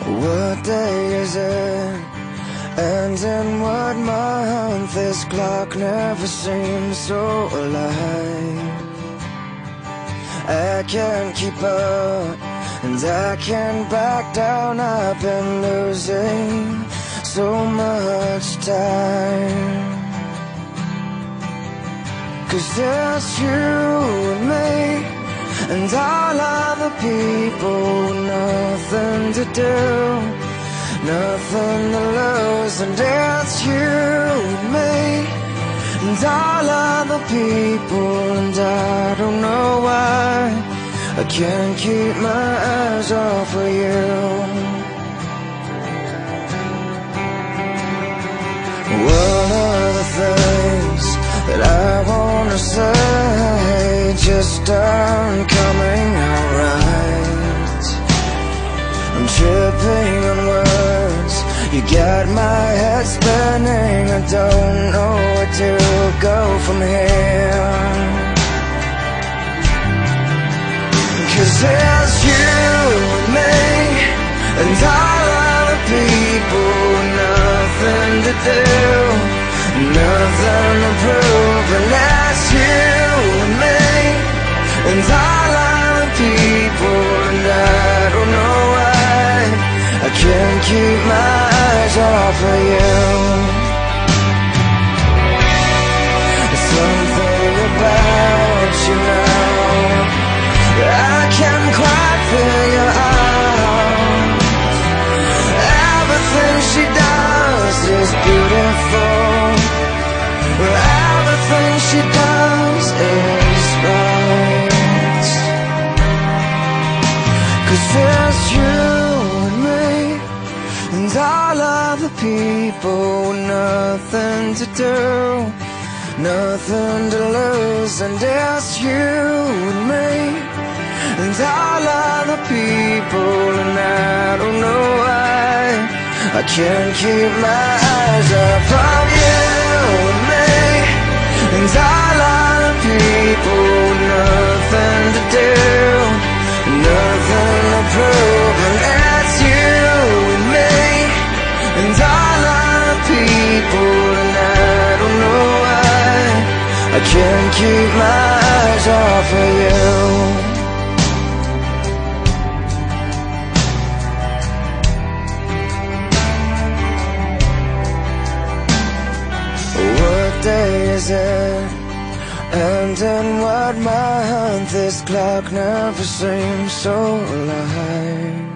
What day is it? And in what month? This clock never seems so alive. I can't keep up, and I can't back down. I've been losing so much time. 'Cause there's you and me, and all other people with nothing to do, nothing to lose. And it's you and me, and all other people. And I don't know why I can't keep my eyes off of you. One of the things that I wanna say just aren't coming out right. I'm tripping on words, you got my head spinning. I don't know where to go from here. 'Cause it's you and me, and all other people, nothing to do, nothing to prove. And that's you and me, and all other people. And I don't know why I can't keep my eyes off of you. There's something about you now that I can't quite figure out. Everything she does is beautiful, everything she does is right. 'Cause there's you and me, and all other people with nothing to do, nothing to lose. And it's you and me, and all other people. And I don't know why I can't keep my eyes off of you and me, and all other people. Nothing to do, nothing to prove. And it's you and me, and all other people. And I don't know why I can't keep my eyes off of you. What day is it? And in what month? This clock never seems so alive.